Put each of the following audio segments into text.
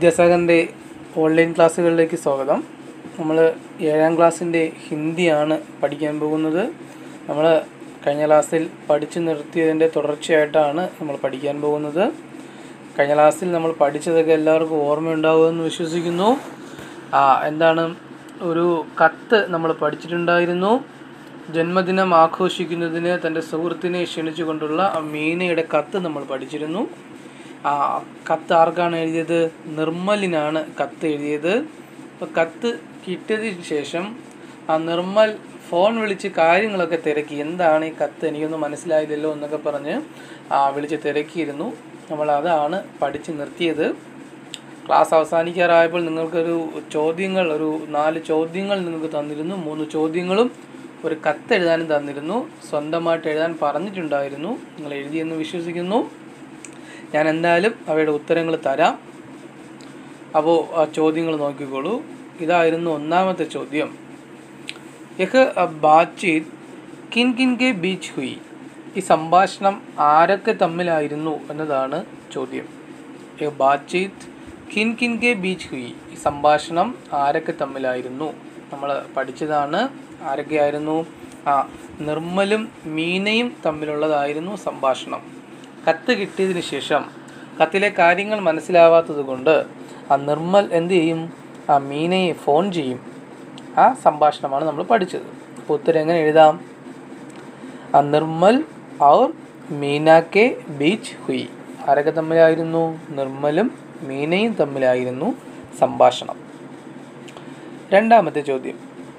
വിദ്യാസാഗറിൻ്റെ online ക്ലാസ്സുകളിലേക്ക് സ്വാഗതം. നമ്മൾ 7ാം ക്ലാസ്സിൻ്റെ ഹിന്ദിയാണ് പഠിക്കാൻ പോകുന്നത്. നമ്മൾ കഴിഞ്ഞ ക്ലാസ്സിൽ പഠിച്ചു നിർത്തിയതിൻ്റെ തുടർച്ചയായിട്ടാണ് നമ്മൾ പഠിക്കാൻ പോകുന്നത്. കഴിഞ്ഞ ക്ലാസ്സിൽ നമ്മൾ പഠിച്ചതൊക്കെ എല്ലാവർക്കും ഓർമ്മയുണ്ടാവുമെന്ന് വിശ്വസിക്കുന്നു. എന്താണ്, ഒരു കത്ത് നമ്മൾ പഠിച്ചിട്ടുണ്ടായിരുന്നു. ജന്മദിനം ആഘോഷിക്കുന്നതിന് തൻ്റെ സുഹൃത്തിനെ ക്ഷണിച്ചുകൊണ്ടുള്ള മീനയുടെ കത്ത് നമ്മൾ പഠിച്ചിരുന്നു. കത്ത് ആർക്കാണ് എഴുതിയത്? നിർമ്മലിനാണ് കത്ത് എഴുതിയത്. അപ്പോൾ കത്ത് കിട്ടിയതിന് ശേഷം നിർമ്മൽ ഫോൺ വിളിച്ച് കാര്യങ്ങളൊക്കെ തിരക്കി. എന്താണ് ഈ കത്ത്, എനിക്കൊന്നും മനസ്സിലായില്ലല്ലോ എന്നൊക്കെ പറഞ്ഞ് വിളിച്ച് തിരക്കിയിരുന്നു. നമ്മൾ അതാണ് പഠിച്ച് നിർത്തിയത്. ക്ലാസ് അവസാനിക്കാറായപ്പോൾ നിങ്ങൾക്കൊരു ചോദ്യങ്ങൾ, ഒരു 4 ചോദ്യങ്ങൾ നിങ്ങൾക്ക് തന്നിരുന്നു. 3 ചോദ്യങ്ങളും ഒരു കത്ത് എഴുതാനും തന്നിരുന്നു. സ്വന്തമായിട്ട് എഴുതാൻ പറഞ്ഞിട്ടുണ്ടായിരുന്നു. നിങ്ങൾ എഴുതിയെന്ന് വിശ്വസിക്കുന്നു. ഞാൻ എന്തായാലും അവയുടെ ഉത്തരങ്ങൾ തരാം. അപ്പോൾ ആ ചോദ്യങ്ങൾ നോക്കിക്കോളൂ. ഇതായിരുന്നു ഒന്നാമത്തെ ചോദ്യം. യഹ് ബാത്ചീത് കിൻ കിൻ കെ ബീച്ച് ഹുയി. ഈ സംഭാഷണം ആരൊക്കെ തമ്മിലായിരുന്നു എന്നതാണ് ചോദ്യം. യഹ് ബാത്ചീത് കിൻ കിൻ കെ ബീച്ച് ഹുയി. ഈ സംഭാഷണം ആരൊക്കെ തമ്മിലായിരുന്നു? നമ്മൾ പഠിച്ചതാണ്. ആരൊക്കെയായിരുന്നു? നിർമ്മലും മീനയും തമ്മിലുള്ളതായിരുന്നു സംഭാഷണം. കത്ത് കിട്ടിയതിന് ശേഷം കത്തിലെ കാര്യങ്ങൾ മനസ്സിലാവാത്തത് കൊണ്ട് നിർമ്മൽ എന്ത് ചെയ്യും? മീനയെ ഫോൺ ചെയ്യും. ആ സംഭാഷണമാണ് നമ്മൾ പഠിച്ചത്. അപ്പോൾ ഉത്തരം എങ്ങനെ എഴുതാം? നിർമ്മൽ ഔർ മീന കെ ബീച്ച് ഹുയി. ആരൊക്കെ തമ്മിലായിരുന്നു? നിർമ്മലും മീനയും തമ്മിലായിരുന്നു സംഭാഷണം. രണ്ടാമത്തെ ചോദ്യം.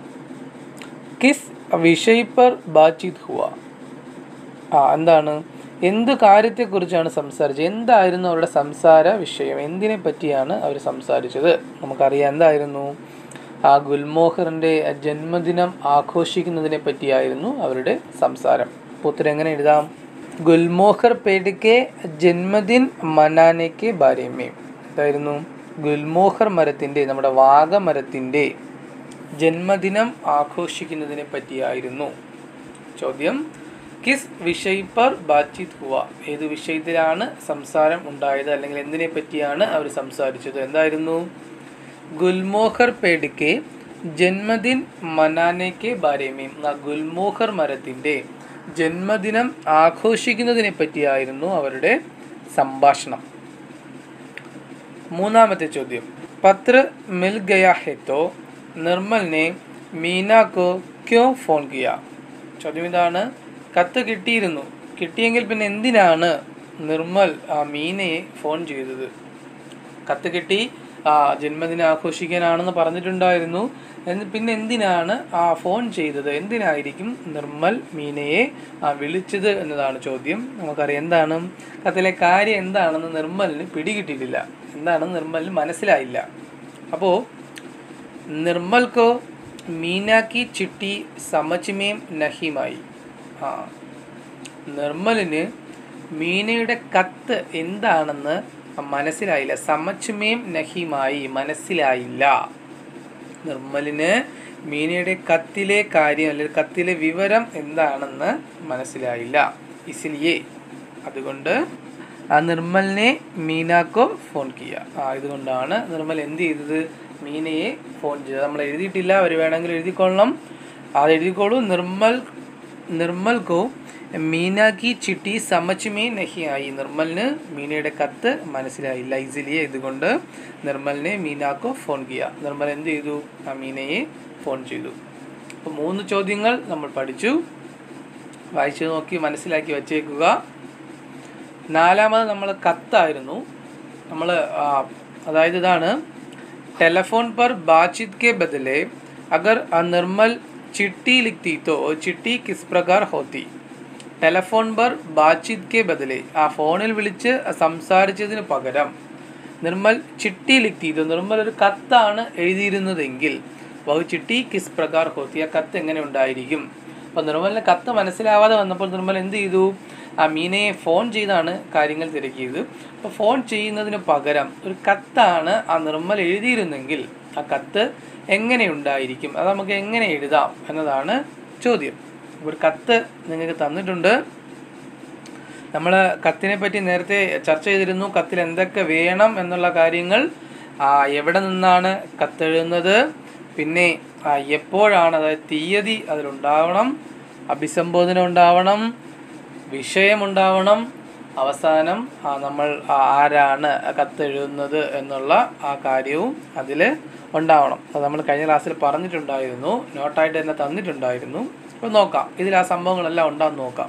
കിസ് വിഷയ് പർ ബാത്ചീത് ഹുവ. എന്താണ്, എന്ത് കാര്യത്തെക്കുറിച്ചാണ് സംസാരിച്ചത്? എന്തായിരുന്നു അവരുടെ സംസാര വിഷയം? എന്തിനെ പറ്റിയാണ് അവർ സംസാരിച്ചത്? നമുക്കറിയാം എന്തായിരുന്നു. ഗുൽമോഹറിൻ്റെ ജന്മദിനം ആഘോഷിക്കുന്നതിനെ പറ്റിയായിരുന്നു അവരുടെ സംസാരം. അപ്പോൾ ഉത്തരം എങ്ങനെ എഴുതാം? ഗുൽമോഹർ പേടിക്കെ ജന്മദിൻ മനാനയ്ക്ക് ബാരേമേ. എന്തായിരുന്നു? ഗുൽമോഹർ മരത്തിൻ്റെ, നമ്മുടെ വാഗമരത്തിൻ്റെ ജന്മദിനം ആഘോഷിക്കുന്നതിനെ പറ്റിയായിരുന്നു ചോദ്യം. കിസ് വിഷയ് പർ ബാത്ചീത് ഹുവ. ഏത് വിഷയത്തിലാണ് സംസാരം ഉണ്ടായത്, അല്ലെങ്കിൽ എന്തിനെ പറ്റിയാണ് അവർ സംസാരിച്ചത്? എന്തായിരുന്നു? ഗുൽമോഹർ പേടിക്കെ ജന്മദിൻ മനാനയ്ക്ക് ബാരേമേ. ഗുൽമോഹർ മരത്തിൻ്റെ ജന്മദിനം ആഘോഷിക്കുന്നതിനെ പറ്റിയായിരുന്നു അവരുടെ സംഭാഷണം. മൂന്നാമത്തെ ചോദ്യം. പത്ര മിൽ ഗയാ ഹെ തോ നിർമ്മലിനെ മീന കോ ക്യോ ഫോൺ കിയ. ചോദ്യം ഇതാണ്. കത്ത് കിട്ടിയിരുന്നു, കിട്ടിയെങ്കിൽ പിന്നെ എന്തിനാണ് നിർമ്മൽ മീനയെ ഫോൺ ചെയ്തത്? കത്ത് കിട്ടി, ജന്മദിനം ആഘോഷിക്കാനാണെന്ന് പറഞ്ഞിട്ടുണ്ടായിരുന്നു. പിന്നെ എന്തിനാണ് ഫോൺ ചെയ്തത്? എന്തിനായിരിക്കും നിർമ്മൽ മീനയെ വിളിച്ചത് എന്നതാണ് ചോദ്യം. നമുക്കറിയാം എന്താണ് കത്തിലെ കാര്യം എന്താണെന്ന് നിർമ്മലിന് പിടികിട്ടിയിട്ടില്ല. എന്താണെന്ന് നിർമ്മലിന് മനസ്സിലായില്ല. അപ്പോൾ നിർമ്മൽക്കോ മീന കി ചിട്ടി സമച്മേം നഹിമായി. നിർമ്മലിന് മീനയുടെ കത്ത് എന്താണെന്ന് മനസ്സിലായില്ല. സമച്മേം നഹിമായി, മനസ്സിലായില്ല. നിർമ്മലിന് മീനയുടെ കത്തിലെ കാര്യം, അല്ലെങ്കിൽ കത്തിലെ വിവരം എന്താണെന്ന് മനസ്സിലായില്ല. ഇസ്ലിയെ, അതുകൊണ്ട് നിർമ്മലിനെ മീനാക്കോ ഫോൺ കിയ. ഇതുകൊണ്ടാണ് നിർമ്മൽ എന്ത് ചെയ്തത്? മീനയെ ഫോൺ ചെയ്തത്. നമ്മൾ എഴുതിയിട്ടില്ല, അവർ വേണമെങ്കിൽ എഴുതിക്കൊള്ളണം. അത് എഴുതിക്കോളൂ. നിർമ്മൽ കോ മീന കി ചിട്ടി സമച്മേ നഹി ആയി. നിർമ്മലിന് മീനയുടെ കത്ത് മനസ്സിലായില്ല. ഇസിലിയെ, ഇതുകൊണ്ട് നിർമ്മലിനെ മീനാക്കോ ഫോൺ കിയ. നിർമ്മൽ എന്ത് ചെയ്തു? മീനയെ ഫോൺ ചെയ്തു. അപ്പോൾ 3 ചോദ്യങ്ങൾ നമ്മൾ പഠിച്ചു. വായിച്ചു നോക്കി മനസ്സിലാക്കി വച്ചേക്കുക. 4ാമത് നമ്മൾ കത്തായിരുന്നു. നമ്മൾ അതായത് ഇതാണ്. ടെലഫോൺ പർ ബാത്ചീത് കെ ബദലെ അഗർ നിർമ്മൽ चिट्ठी लिखती तो चिट्ठी किस प्रकार होती. ടെലഫോൺ പർ ബാത്ചീത് കെ ബദലെ, ഫോണിൽ വിളിച്ച് സംസാരിച്ചതിന് പകരം നിർമ്മൽ ചിട്ടി ലിഖ്തി തോ, നിർമ്മൽ ഒരു കത്താണ് എഴുതിയിരുന്നതെങ്കിൽ വഹു ചിട്ടി കിസ് പ്രകാർ ഹോത്തി, ആ കത്ത് എങ്ങനെ ഉണ്ടായിരിക്കും? അപ്പോൾ നിർമ്മലിന് കത്ത് മനസ്സിലാവാതെ വന്നപ്പോൾ നിർമ്മൽ എന്ത് ചെയ്തു? മീനയെ ഫോൺ ചെയ്താണ് കാര്യങ്ങൾ തിരക്കിയത്. അപ്പോൾ ഫോൺ ചെയ്യുന്നതിന് പകരം ഒരു കത്താണ് നിർമ്മൽ എഴുതിയിരുന്നെങ്കിൽ ആ കത്ത് എങ്ങനെ ഉണ്ടായിരിക്കും? അത് നമുക്ക് എങ്ങനെ എഴുതാം എന്നതാണ് ചോദ്യം. ഒരു കത്ത് നിങ്ങൾക്ക് തന്നിട്ടുണ്ട്. നമ്മൾ കത്തിനെ പറ്റി നേരത്തെ ചർച്ച ചെയ്തിരുന്നു. കത്തിൽ എന്തൊക്കെ വേണം എന്നുള്ള കാര്യങ്ങൾ എവിടെ നിന്നാണ് കത്തെഴുതുന്നത്, പിന്നെ എപ്പോഴാണ്, അതായത് തീയതി അതിലുണ്ടാവണം, അഭിസംബോധന ഉണ്ടാവണം, വിഷയമുണ്ടാവണം, അവസാനം നമ്മൾ ആരാണ് കത്തെഴുതുന്നത് എന്നുള്ള ആ കാര്യവും അതിൽ ഉണ്ടാവണം. അത് നമ്മൾ കഴിഞ്ഞ ക്ലാസ്സിൽ പറഞ്ഞിട്ടുണ്ടായിരുന്നു, നോട്ടായിട്ട് തന്നെ തന്നിട്ടുണ്ടായിരുന്നു. അപ്പോൾ നോക്കാം, ഇതിൽ ആ സംഭവങ്ങളെല്ലാം ഉണ്ടാകുന്ന നോക്കാം.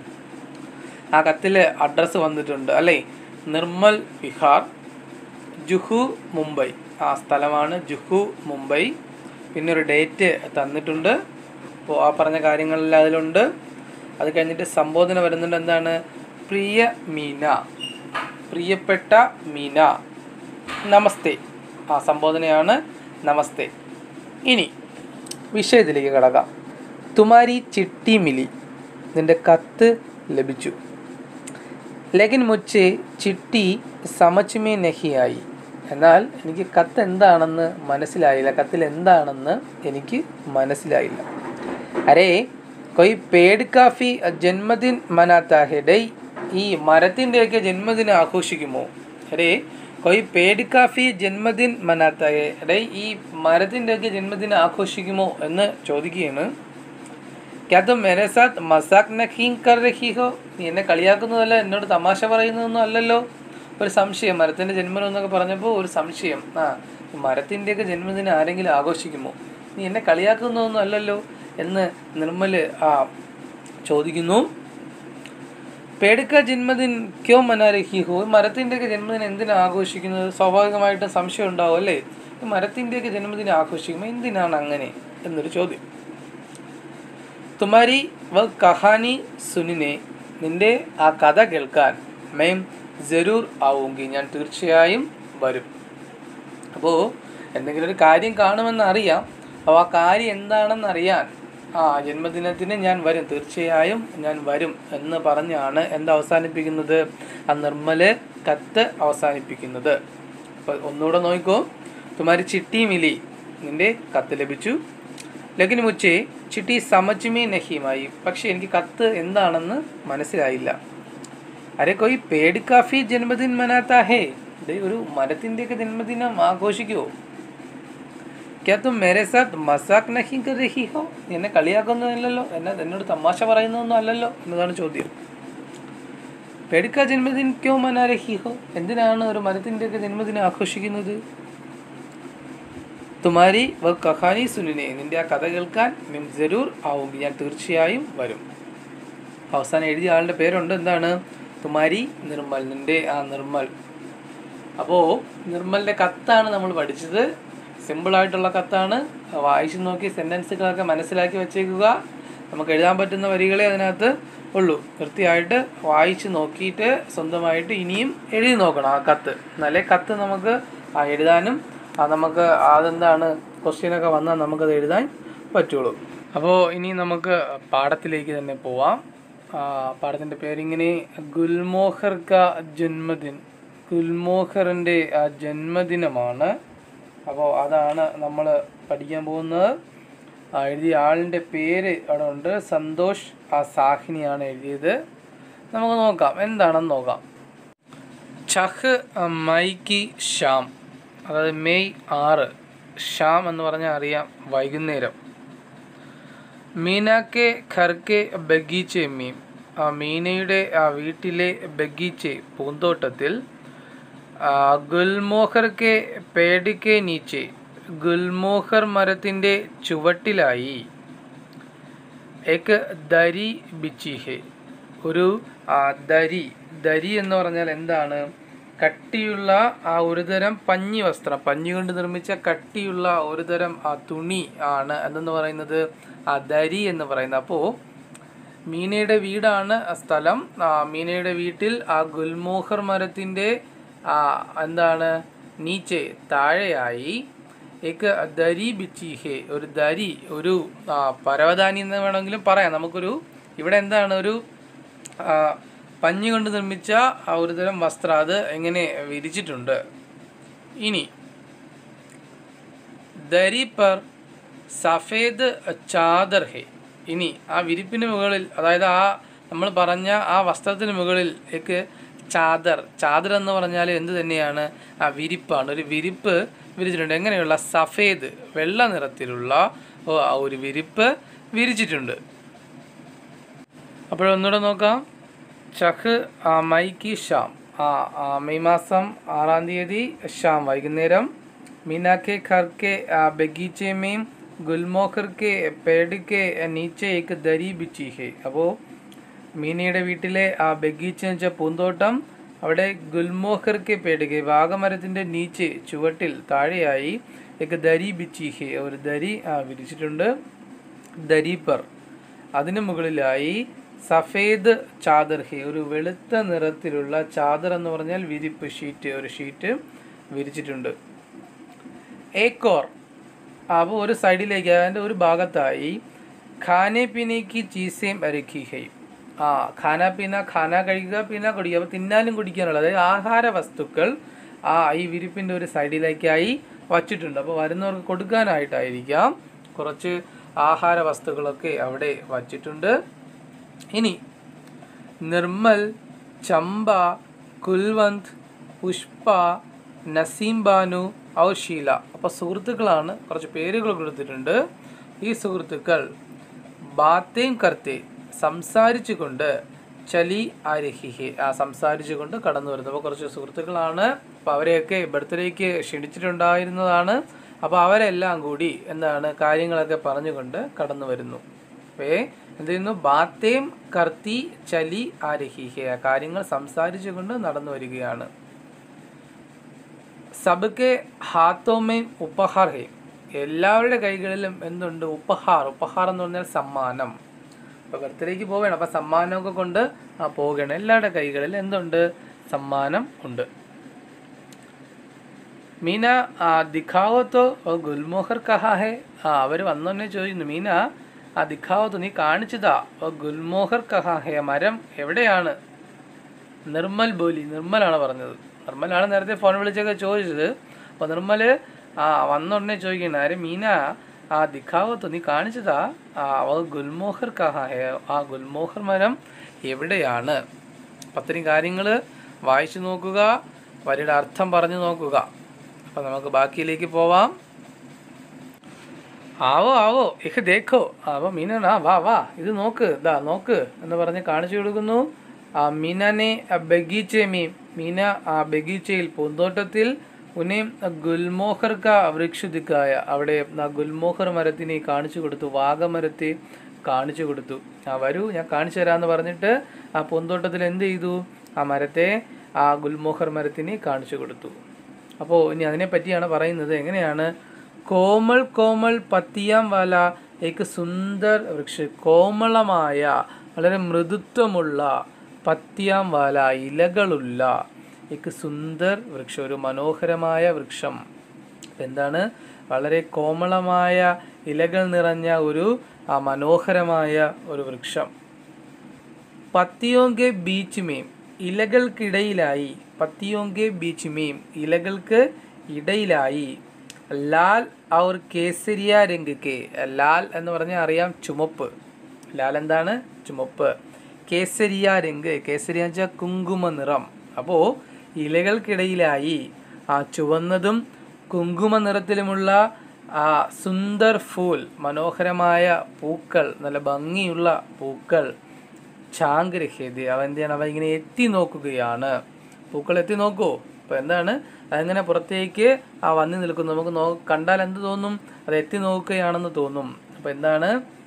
ആ കത്തിൽ അഡ്രസ്സ് വന്നിട്ടുണ്ട് അല്ലേ, നിർമ്മൽ വിഹാർ, ജുഹു മുംബൈ. ആ സ്ഥലമാണ് ജുഹു മുംബൈ. പിന്നെ ഒരു ഡേറ്റ് തന്നിട്ടുണ്ട്. അപ്പോൾ ആ പറഞ്ഞ കാര്യങ്ങളെല്ലാം അതിലുണ്ട്. അത് കഴിഞ്ഞിട്ട് സംബോധന വരുന്നുണ്ട്, എന്താണ്, പ്രിയ മീന, പ്രിയപ്പെട്ട മീന, നമസ്തേ. ആ സംബോധനയാണ് നമസ്തേ. ഇനി വിഷയത്തിലേക്ക് കിടക്കാം. തുമാരി ചിട്ടി മിലി, നിൻ്റെ കത്ത് ലഭിച്ചു. ലേക്കിൻ മുझे ചിട്ടി സമझ് में नहीं आई, എന്നാൽ എനിക്ക് കത്ത് എന്താണെന്ന് മനസ്സിലായില്ല, കത്തിൽ എന്താണെന്ന് എനിക്ക് മനസ്സിലായില്ല. അരേ കൊയ് പേഡ് കാഫി ജന്മദിൻ മനാത്താ ഹെ, ഡേ ഈ മരത്തിൻ്റെയൊക്കെ ജന്മദിനം ആഘോഷിക്കുമോ? അരേ കൊയ് പേഡ് കാഫി ജന്മദിൻ മനാത്താ ഹെ, ഡേ ഈ മരത്തിൻ്റെയൊക്കെ ജന്മദിനം ആഘോഷിക്കുമോ എന്ന് ചോദിക്കുകയാണ്. ക്യാ തും മേരെ സാത്ത് മസാക് നഹീ കർ രഹി ഹോ, നീ എന്നെ കളിയാക്കുന്നതല്ല, എന്നോട് തമാശ പറയുന്നതൊന്നും അല്ലല്ലോ. ഒരു സംശയം, മരത്തിൻ്റെ ജന്മദിനം എന്നൊക്കെ പറഞ്ഞപ്പോൾ ഒരു സംശയം, മരത്തിൻ്റെയൊക്കെ ജന്മദിനം ആരെങ്കിലും ആഘോഷിക്കുമോ, നീ എന്നെ കളിയാക്കുന്നതൊന്നും അല്ലല്ലോ എന്ന് നിർമ്മൽ ചോദിക്കുന്നു. പേടിക്ക ജന്മദിൻ ക്യോ മനാ രഹി ഹോ, മരത്തിൻ്റെയൊക്കെ ജന്മദിനം എന്തിനാണ് ആഘോഷിക്കുന്നത്? സ്വാഭാവികമായിട്ടും സംശയം ഉണ്ടാവും അല്ലേ, മരത്തിൻ്റെയൊക്കെ ജന്മദിനം ആഘോഷിക്കുമ്പോൾ എന്തിനാണ് അങ്ങനെ എന്നൊരു ചോദ്യം. തുമാരി വ കഹാനി സുനിനെ, നിൻ്റെ ആ കഥ കേൾക്കാൻ മേം ജരൂർ ആവുമെങ്കിൽ, ഞാൻ തീർച്ചയായും വരും. അപ്പോൾ എന്തെങ്കിലും ഒരു കാര്യം കാണുമെന്ന് അറിയാം, അപ്പോൾ ആ കാര്യം എന്താണെന്ന് അറിയാൻ ജന്മദിനത്തിന് ഞാൻ വരും, തീർച്ചയായും ഞാൻ വരും എന്ന് പറഞ്ഞാണ് അവസാനിപ്പിക്കുന്നത്, ആ നിർമ്മൽ കത്ത് അവസാനിപ്പിക്കുന്നത്. അപ്പോൾ ഒന്നുകൂടെ നോക്കിക്കോ. തുമാരി ചിട്ടി മിലി, നിൻ്റെ കത്ത് ലഭിച്ചു. ലേക്കിൻ മുझे ചിട്ടി സമझ് में नहीं आई, പക്ഷേ എനിക്ക് കത്ത് എന്താണെന്ന് മനസ്സിലായില്ല. അരെ കൊയ് പേഡ് കാഫി ജന്മദിൻ മനാത്താ ഹേ, ഒരു മരത്തിൻ്റെയൊക്കെ ജന്മദിനം ആഘോഷിക്കുമോ? ക്യാ തും മേരെ സാത്ത് മസാക് നഹീ കർ രഹി ഹോ, നീ എന്നെ കളിയാക്കുന്നതല്ലോ, എന്നോട് തമാശ പറയുന്നതൊന്നും അല്ലല്ലോ എന്നതാണ് ചോദ്യം. പേഡ് കാ ജന്മദിൻ ക്യോ മനാ രഹി ഹോ, എന്തിനാണ് ഒരു മരത്തിൻ്റെയൊക്കെ ജന്മദിനം ആഘോഷിക്കുന്നത്? തുമാരി വ കഹാനി സുനിനെ, നിൻ്റെ ആ കഥ കേൾക്കാൻ മിം ജരൂർ ആവുമെങ്കിൽ, ഞാൻ തീർച്ചയായും വരും. അവസാനം എഴുതിയ ആളുടെ പേരുണ്ട്, എന്താണ്, തുമാരി നിർമ്മൽ, നിൻ്റെ ആ നിർമ്മൽ. അപ്പോൾ നിർമ്മലിൻ്റെ കത്താണ് നമ്മൾ പഠിച്ചത്. സിമ്പിളായിട്ടുള്ള കത്താണ്, വായിച്ചു നോക്കി സെൻറ്റൻസുകളൊക്കെ മനസ്സിലാക്കി വെച്ചേക്കുക. നമുക്ക് എഴുതാൻ പറ്റുന്ന വരികളെ അതിനകത്ത് ഉള്ളൂ. കൃത്യമായിട്ട് വായിച്ച് നോക്കിയിട്ട് സ്വന്തമായിട്ട് ഇനിയും എഴുതി നോക്കണം ആ കത്ത്, എന്നാലേ കത്ത് നമുക്ക് എഴുതാനും നമുക്ക് അതെന്താണ് ക്വസ്റ്റ്യനൊക്കെ വന്നാൽ നമുക്കത് എഴുതാൻ പറ്റുള്ളൂ. അപ്പോൾ ഇനി നമുക്ക് പാഠത്തിലേക്ക് തന്നെ പോവാം. പാഠത്തിൻ്റെ പേരിങ്ങനെ ഗുൽമോഹർ കാ ജന്മദിൻ, ഗുൽമോഹറിൻ്റെ ജന്മദിനമാണ്. അപ്പോൾ അതാണ് നമ്മൾ പഠിക്കാൻ പോകുന്നത്. എഴുതിയ ആളിൻ്റെ പേര് അവിടെ ഉണ്ട്, സന്തോഷ് സാഹിനിയാണ് എഴുതിയത്. നമുക്ക് നോക്കാം എന്താണെന്ന് നോക്കാം. ചഹ് മൈക്ക് ഷാം, അതായത് മെയ് 6, ഷാം എന്ന് പറഞ്ഞാൽ അറിയാം വൈകുന്നേരം. മീനാക്കെ ഘർക്കെ ബഗീച്ചെ മീം, മീനയുടെ വീട്ടിലെ ബഗീച്ചെ പൂന്തോട്ടത്തിൽ. ഗുൽമോഹർക്കെ പേടിക്കെ നീച്ചെ, ഗുൽമോഹർ മരത്തിൻ്റെ ചുവട്ടിലായി. ഏക് ദരി ബിച്ചി ഹെ, ഒരു ദരി എന്ന് പറഞ്ഞാൽ എന്താണ്, കട്ടിയുള്ള ഒരുതരം പഞ്ഞി വസ്ത്രം, പഞ്ഞി കൊണ്ട് നിർമ്മിച്ച കട്ടിയുള്ള ഒരുതരം തുണി ആണ് എന്തെന്ന് പറയുന്നത്, ദരി എന്ന് പറയുന്നത്. അപ്പോൾ മീനയുടെ വീടാണ് സ്ഥലം. മീനയുടെ വീട്ടിൽ ഗുൽമോഹർ മരത്തിൻ്റെ എന്താണ് നീച്ചെ താഴെയായി ഏക്ക് ദരി ബിച്ചി ഹെ, ഒരു ദരി, ഒരു പരവതാനി എന്ന് വേണമെങ്കിലും പറയാം നമുക്കൊരു. ഇവിടെ എന്താണ്, ഒരു പഞ്ഞി കൊണ്ട് നിർമ്മിച്ച ഒരുതരം വസ്ത്രം, അത് എങ്ങനെ വിരിച്ചിട്ടുണ്ട്. ഇനി ദരി പർ സഫേദ് ചാദർ ഹെ, ഇനി ആ വിരിപ്പിന് മുകളിൽ, അതായത് നമ്മൾ പറഞ്ഞ ആ വസ്ത്രത്തിന് മുകളിൽ ഏക്ക് ചാദർ. ചാദർ എന്ന് പറഞ്ഞാൽ എന്ത് തന്നെയാണ്? വിരിപ്പാണ്. ഒരു വിരിപ്പ് വിരിച്ചിട്ടുണ്ട്. എങ്ങനെയുള്ള? സഫേദ്, വെള്ള നിറത്തിലുള്ള ഒരു വിരിപ്പ് വിരിച്ചിട്ടുണ്ട്. അപ്പോഴൊന്നുകൂടെ നോക്കാം. ചഹ് മൈക്ക് ഷാം, മെയ് മാസം 6-ാം തീയതി ഷാം, വൈകുന്നേരം. मीना के घर के बगीचे में गुलमोहर के पेड़ के नीचे एक दरी बिछी है. അപ്പോൾ മീനയുടെ വീട്ടിലെ ആ ബഗീച്ച എന്ന് വെച്ചാൽ പൂന്തോട്ടം, അവിടെ ഗുൽമോഹർ കെ പേട്, വാഗമരത്തിൻ്റെ നീച്ച്, ചുവട്ടിൽ താഴെയായി एक दरी बिछी है, ഒരു ദരി വിരിച്ചിട്ടുണ്ട്. ദരി പർ, അതിന് മുകളിലായി സഫേദ് ചാദർ ഹെ, ഒരു വെളുത്ത നിറത്തിലുള്ള ചാദർ എന്ന് പറഞ്ഞാൽ വിരിപ്പ്, ഷീറ്റ്, ഒരു ഷീറ്റ് വിരിച്ചിട്ടുണ്ട്. ഏക്കോർ, അപ്പോൾ ഒരു സൈഡിലേക്ക്, അതിൻ്റെ ഒരു ഭാഗത്തായി ഖാനെ പീനയ്ക്ക് ചീസേം രഖി ഹൈ. ഖാന പീന, ഖാന കഴിക്കുക, പീന കുടിക്കുക, അപ്പോൾ തിന്നാനും കുടിക്കാനുള്ള, അതായത് ആഹാര വസ്തുക്കൾ ഈ വിരിപ്പിൻ്റെ ഒരു സൈഡിലേക്കായി വച്ചിട്ടുണ്ട്. അപ്പോൾ വരുന്നവർക്ക് കൊടുക്കാനായിട്ടായിരിക്കാം കുറച്ച് ആഹാര വസ്തുക്കളൊക്കെ അവിടെ വച്ചിട്ടുണ്ട്. ഇനി നിർമ്മൽ, ചമ്പ, കുൽവന്ത്, പുഷ്പ, നസീം ബാനു, ഔഷീല. അപ്പോൾ സുഹൃത്തുക്കളാണ്, കുറച്ച് പേരുകൾ കൊടുത്തിട്ടുണ്ട്. ഈ സുഹൃത്തുക്കൾ ബാത്തേം കർത്തേ, സംസാരിച്ചു കൊണ്ട്, ചലി ആരഹിഹെ, സംസാരിച്ചു കൊണ്ട് കടന്നു വരുന്നു. അപ്പോൾ കുറച്ച് സുഹൃത്തുക്കളാണ്. അപ്പോൾ അവരെയൊക്കെ ബർത്ത്ഡേക്ക് ക്ഷണിച്ചിട്ടുണ്ടായിരുന്നതാണ്. അപ്പോൾ അവരെല്ലാം കൂടി എന്താണ് കാര്യങ്ങളൊക്കെ പറഞ്ഞുകൊണ്ട് കടന്നു വരുന്നു. എന്ത് ചെയ്യുന്നു? ബാത്തേം കർത്തി ചലി ആരഹിഹെ, കാര്യങ്ങൾ സംസാരിച്ചു കൊണ്ട് നടന്നു വരികയാണ്. സബ്കെ ഹാത്തോമേ ഉപഹാർ ഹെ, എല്ലാവരുടെ കൈകളിലും എന്തുണ്ട്? ഉപഹാർ. ഉപഹാർ എന്ന് പറഞ്ഞാൽ സമ്മാനം. അപ്പോൾ ബർത്ത്ഡേക്ക് പോവുകയാണ്, അപ്പോൾ സമ്മാനമൊക്കെ കൊണ്ട് പോവുകയാണ്. എല്ലാവരുടെ കൈകളിൽ എന്തുണ്ട്? സമ്മാനം ഉണ്ട്. മീന ദിഖാവത്തോ ഗുൽമോഹർ കഹാ ഹെ, അവർ വന്നോന്നെ ചോദിക്കുന്നു, മീന ദിഖാവത്തോ, നീ കാണിച്ചതാ, ഗുൽമോഹർ കഹാ ഹെ, മരം എവിടെയാണ്? നിർമ്മൽ ബോലി, നിർമ്മലാണ് പറഞ്ഞത്. നിർമ്മലാണ് നേരത്തെ ഫോൺ വിളിച്ചൊക്കെ ചോദിച്ചത്. അപ്പോൾ നിർമ്മൽ വന്നുടനെ ചോദിക്കണം, ആരെ? മീന ദിഖാവത്തോ, നീ കാണിച്ചതാ, ഗുൽമോഹർ കഹാ ഹെ, ഗുൽമോഹർ മരം എവിടെയാണ്? അപ്പം അത്രയും കാര്യങ്ങൾ വായിച്ചു നോക്കുക, വരിയുടെ അർത്ഥം പറഞ്ഞു നോക്കുക. അപ്പം നമുക്ക് ബാക്കിയിലേക്ക് പോവാം. ആവോ ആവോ ഇഹ് ദേഖോ, അപ്പോൾ മീന വാ വാ, ഇത് നോക്ക്, ഇതാ നോക്ക് എന്ന് പറഞ്ഞ് കാണിച്ചു കൊടുക്കുന്നു. മീനനെ ബഗീച്ചെ മീൻ, മീന ബഗീച്ചയിൽ, പൂന്തോട്ടത്തിൽ, ഉന്നെ ഗുൽമോഹർ കാ വൃക്ഷ ദിക്കായ, അവിടെ ഗുൽമോഹർ മരത്തിനെ കാണിച്ചു കൊടുത്തു, വാഗമരത്തെ കാണിച്ചു കൊടുത്തു. വരൂ ഞാൻ കാണിച്ചു തരാമെന്ന് പറഞ്ഞിട്ട് പൂന്തോട്ടത്തിൽ എന്ത് ചെയ്തു? മരത്തെ, ഗുൽമോഹർ മരത്തിനെ കാണിച്ചു കൊടുത്തു. അപ്പോൾ ഇനി അതിനെ പറ്റിയാണ് പറയുന്നത്. എങ്ങനെയാണ്? കോമൾ കോമൾ പത്തിയാം വാല ഏക്ക് സുന്ദർ വൃക്ഷ, കോമളമായ വളരെ മൃദുത്വമുള്ള, പത്തിയാം വാല ഇലകളുള്ള, ഏക്ക് സുന്ദർ വൃക്ഷം, ഒരു മനോഹരമായ വൃക്ഷം. എന്താണ്? വളരെ കോമളമായ ഇലകൾ നിറഞ്ഞ ഒരു മനോഹരമായ ഒരു വൃക്ഷം. പത്തിയോങ്കെ ബീച്ച് മേം, ഇലകൾക്കിടയിലായി, പത്തിയോങ്കെ ബീച്ച് മേം, ഇലകൾക്ക് ഇടയിലായി, ലാൽ ഔർ കേസരിയ രംഗ് കെ, ലാൽ എന്ന് പറഞ്ഞാൽ അറിയാം, ചുമപ്പ്. ലാൽ എന്താണ്? ചുമപ്പ്. കേസരിയ രംഗ്, കേസരിയ എന്ന് വെച്ചാൽ കുങ്കുമ നിറം. അപ്പോൾ ഇലകൾക്കിടയിലായി ചുവന്നതും കുങ്കുമ നിറത്തിലുമുള്ള സുന്ദർ ഫൂൽ, മനോഹരമായ പൂക്കൾ, നല്ല ഭംഗിയുള്ള പൂക്കൾ. ചാങ്ഗ്രഹ്യത, അവ എന്ത് ചെയ്യണം? അവ ഇങ്ങനെ എത്തി നോക്കുകയാണ്. പൂക്കൾ എത്തി നോക്കൂ. അപ്പോൾ എന്താണ്? അതിങ്ങനെ പുറത്തേക്ക് വന്നു നിൽക്കുന്നു. നമുക്ക് കണ്ടാൽ എന്ത് തോന്നും? അത് എത്തി നോക്കുകയാണെന്ന് തോന്നും. അപ്പോൾ എന്താണ്?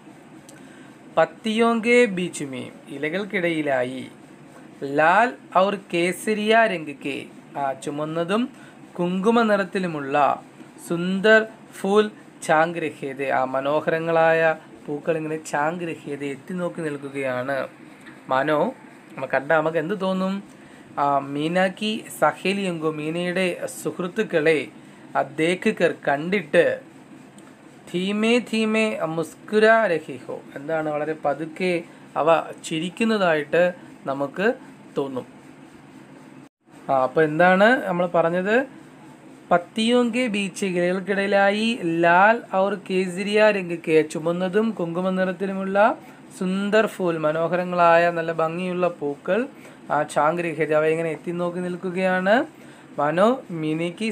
പത്തിയോങ്കെ ബീച്ച് മേ, ഇലകൾക്കിടയിലായി, ലാൽ ഔർ കേസരിയ രംഗ് കെ, ചുമന്നതും കുങ്കുമ നിറത്തിലുമുള്ള, സുന്ദർ ഫൂൽ ചാങ്ഗ്രഹ്യത, മനോഹരങ്ങളായ പൂക്കൾ ഇങ്ങനെ ചാങ്ഗ്രഹ്യത എത്തി നോക്കി നിൽക്കുകയാണ്. മാനോ, നമ്മൾ കണ്ടാൽ നമുക്ക് എന്ത് തോന്നും? മീനാക്കി സഹേലിയങ്കോ, മീനയുടെ സുഹൃത്തുക്കളെ ദേഖ് കർ, കണ്ടിട്ട്, ധീമേ ധീമേ മുസ്കുരാ രഹി ഹോ, എന്താണ്? വളരെ പതുക്കെ അവ ചിരിക്കുന്നതായിട്ട് നമുക്ക് തോന്നും. അപ്പോൾ എന്താണ് നമ്മൾ പറഞ്ഞത്? പത്തിയോങ്കെ ബീച്ച് ഇലകൾക്കിടയിലായി ലാൽ ഔർ കേസരിയ രംഗക്ക് ചുമന്നതും കുങ്കുമ നിറത്തിലുമുള്ള സുന്ദർ ഫൂൽ മനോഹരങ്ങളായ നല്ല ഭംഗിയുള്ള പൂക്കൾ ആ ചാങ്ക്രിഹ അവ ഇങ്ങനെ എത്തി നോക്കി നിൽക്കുകയാണ്. മനോ മിനിക്ക്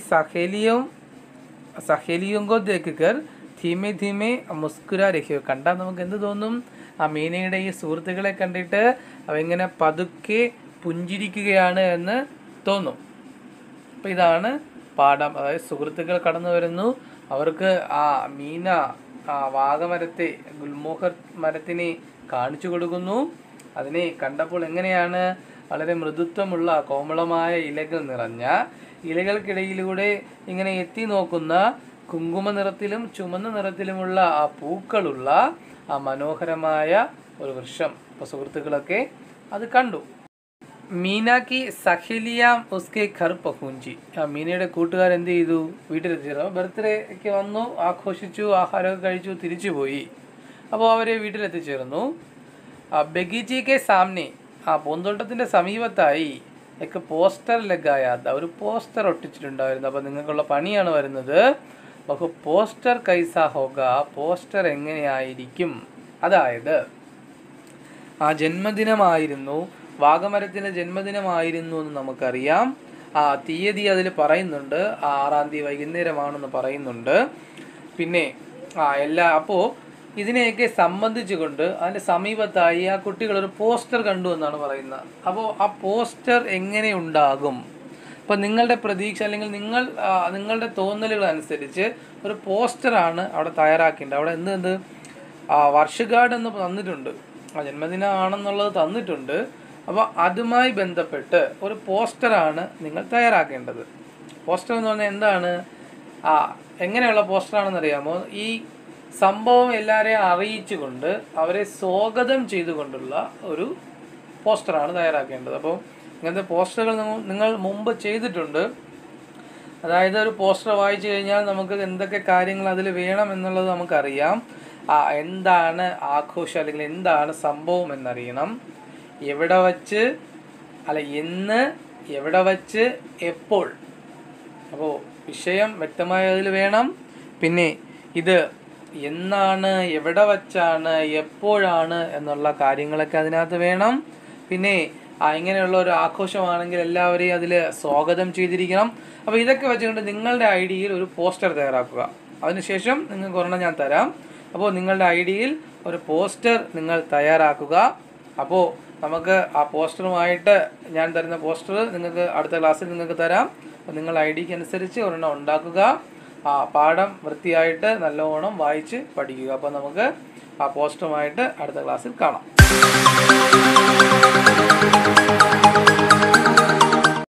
സഹേലിയോങ്കോ ദേക്കർ ധീമെ ധീമെ മുസ്കുരാ രഹിയോ. കണ്ടാൽ നമുക്ക് എന്ത് തോന്നും? ആ മീനയുടെ ഈ സുഹൃത്തുക്കളെ കണ്ടിട്ട് അവ ഇങ്ങനെ പതുക്കെ പുഞ്ചിരിക്കുകയാണ് എന്ന് തോന്നും. അപ്പം ഇതാണ് പാഠം. അതായത് സുഹൃത്തുക്കൾ കടന്നു വരുന്നു, അവർക്ക് ആ മീന ആ വാഗമരത്തെ ഗുൽമോഹർ മരത്തിനെ കാണിച്ചു കൊടുക്കുന്നു. അതിനെ കണ്ടപ്പോൾ എങ്ങനെയാണ്? വളരെ മൃദുത്വമുള്ള കോമളമായ ഇലകൾ നിറഞ്ഞ ഇലകൾക്കിടയിലൂടെ ഇങ്ങനെ എത്തി നോക്കുന്ന കുങ്കുമ നിറത്തിലും ചുമന്ന നിറത്തിലുമുള്ള ആ പൂക്കളുള്ള ആ മനോഹരമായ ഒരു വൃക്ഷം. അപ്പോൾ സുഹൃത്തുക്കളൊക്കെ അത് കണ്ടു. മീനാക്കി സഹേലിയാം ഉസ്കെ ഘർ പഹുഞ്ചി. ആ മീനയുടെ കൂട്ടുകാർ എന്ത് ചെയ്തു? വീട്ടിലെത്തിച്ചേർന്നു. ബർത്ത്ഡേക്ക് വന്നു, ആഘോഷിച്ചു, ആഹാരമൊക്കെ കഴിച്ചു, തിരിച്ചുപോയി. അപ്പോൾ അവരെ വീട്ടിലെത്തിച്ചേർന്നു. ബഗീചിക്ക് സാമനെ ആ പൂന്തോട്ടത്തിൻ്റെ സമീപത്തായി ഒക്കെ പോസ്റ്റർ ലഗായാത്ത ഒരു പോസ്റ്റർ ഒട്ടിച്ചിട്ടുണ്ടായിരുന്നു. അപ്പോൾ നിങ്ങൾക്കുള്ള പണിയാണ് വരുന്നത്. ബഹു പോസ്റ്റർ കൈസാ ഹോഗ, പോസ്റ്റർ എങ്ങനെയായിരിക്കും? അതായത് ആ ജന്മദിനമായിരുന്നു, വാഗമരത്തിൻ്റെ ജന്മദിനമായിരുന്നു എന്ന് നമുക്കറിയാം. ആ തീയതി അതിൽ പറയുന്നുണ്ട്, 6-ാം തീയതി വൈകുന്നേരമാണെന്ന് പറയുന്നുണ്ട്. പിന്നെ അപ്പോൾ ഇതിനെയൊക്കെ സംബന്ധിച്ചുകൊണ്ട് അതിൻ്റെ സമീപത്തായി ആ കുട്ടികളൊരു പോസ്റ്റർ കണ്ടു എന്നാണ് പറയുന്നത്. അപ്പോൾ ആ പോസ്റ്റർ എങ്ങനെ ഉണ്ടാകും? അപ്പോൾ നിങ്ങളുടെ പ്രതീക്ഷ അല്ലെങ്കിൽ നിങ്ങളുടെ തോന്നലുകൾ അനുസരിച്ച് ഒരു പോസ്റ്ററാണ് അവിടെ തയ്യാറാക്കേണ്ടത്. അവിടെ എന്ത് വർഷഗാർഡ് എന്ന് തന്നിട്ടുണ്ട്, ആ ജന്മദിനമാണെന്നുള്ളത് തന്നിട്ടുണ്ട്. അപ്പോൾ അതുമായി ബന്ധപ്പെട്ട് ഒരു പോസ്റ്ററാണ് നിങ്ങൾ തയ്യാറാക്കേണ്ടത്. പോസ്റ്റർ എന്ന് പറഞ്ഞാൽ എന്താണ്? എങ്ങനെയുള്ള പോസ്റ്ററാണെന്നറിയാമോ? ഈ സംഭവം എല്ലാവരെയും അറിയിച്ചുകൊണ്ട് അവരെ സ്വാഗതം ചെയ്തുകൊണ്ടുള്ള ഒരു പോസ്റ്ററാണ് തയ്യാറാക്കേണ്ടത്. അപ്പോൾ ഇങ്ങനത്തെ പോസ്റ്ററുകൾ നിങ്ങൾ മുമ്പ് ചെയ്തിട്ടുണ്ട്. അതായത് ഒരു പോസ്റ്റർ വായിച്ചു കഴിഞ്ഞാൽ നമുക്ക് എന്തൊക്കെ കാര്യങ്ങൾ അതിൽ വേണം എന്നുള്ളത് നമുക്കറിയാം. എന്താണ് ആഘോഷം അല്ലെങ്കിൽ എന്താണ് സംഭവം എന്നറിയണം. എവിടെ വച്ച് എന്ന്, എവിടെ വച്ച്, എപ്പോൾ. അപ്പോൾ വിഷയം വ്യക്തമായ അതിൽ വേണം. പിന്നെ ഇത് എന്നാണ്, എവിടെ വച്ചാണ്, എപ്പോഴാണ് എന്നുള്ള കാര്യങ്ങളൊക്കെ അതിനകത്ത് വേണം. പിന്നെ ഇങ്ങനെയുള്ള ഒരു ആഘോഷമാണെങ്കിൽ എല്ലാവരെയും അതിൽ സ്വാഗതം ചെയ്തിരിക്കണം. അപ്പോൾ ഇതൊക്കെ വെച്ചുകൊണ്ട് നിങ്ങളുടെ ഐഡിയിൽ ഒരു പോസ്റ്റർ തയ്യാറാക്കുക. അതിനുശേഷം നിങ്ങൾക്ക് ഒരെണ്ണം ഞാൻ തരാം. അപ്പോൾ നിങ്ങളുടെ ഐഡിയിൽ ഒരു പോസ്റ്റർ നിങ്ങൾ തയ്യാറാക്കുക. അപ്പോൾ നമുക്ക് ആ പോസ്റ്ററുമായിട്ട് ഞാൻ തരുന്ന പോസ്റ്റർ നിങ്ങൾക്ക് അടുത്ത ക്ലാസ്സിൽ നിങ്ങൾക്ക് തരാം. അപ്പോൾ നിങ്ങൾ ഐഡിക്ക് അനുസരിച്ച് ഒരെണ്ണം ഉണ്ടാക്കുക. പാഠം വൃത്തിയായിട്ട് നല്ലോണം വായിച്ച് പഠിക്കുക. അപ്പോൾ നമുക്ക് ആ പോസ്റ്ററുമായിട്ട് അടുത്ത ക്ലാസ്സിൽ കാണാം.